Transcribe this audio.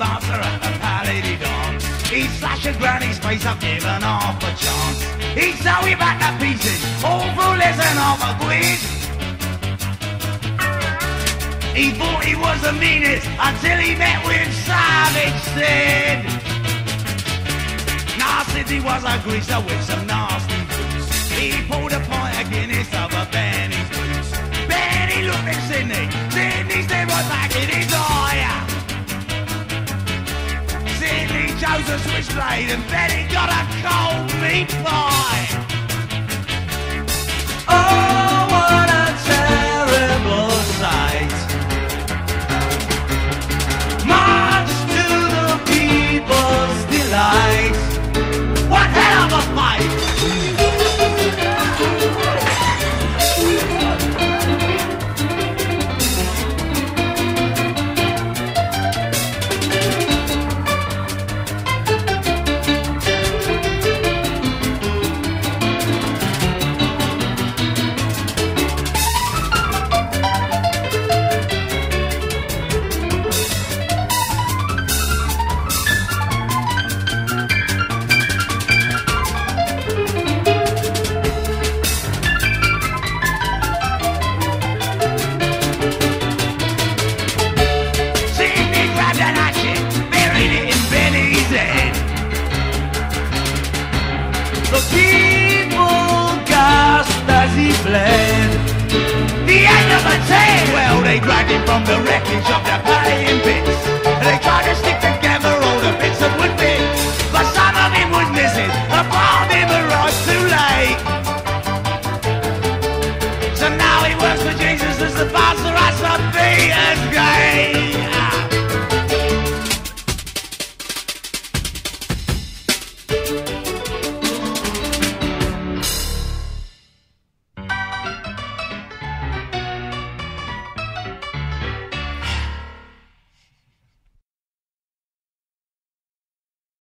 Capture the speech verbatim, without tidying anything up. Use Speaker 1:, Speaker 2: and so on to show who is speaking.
Speaker 1: bouncer at the Pallady dance. He'd slash a granny's face up, given half a chance. He'd sew him back to pieces, all for less than half a quid. He thought he was the meanest until he met with Savage Sid. Now Sidney was a greaser with some nasty boots. He pulled a pint of Guinness over Benny's boots. Benny looked at Sidney, Sidney stared right back in his eye. Sidney chose a switchblade and Benny got a cold meat pie. Oh, what a terrible sight. Much to the people's delight. What hell of a fight! The end of the tale. Well, they dragged him from the wreckage of the valley in bits. They tried to stick together all the bits that would fit, but some of him was missing. A part of him arrived too late. So now he works for Jesus as the pastor at Saint Peter's Gate.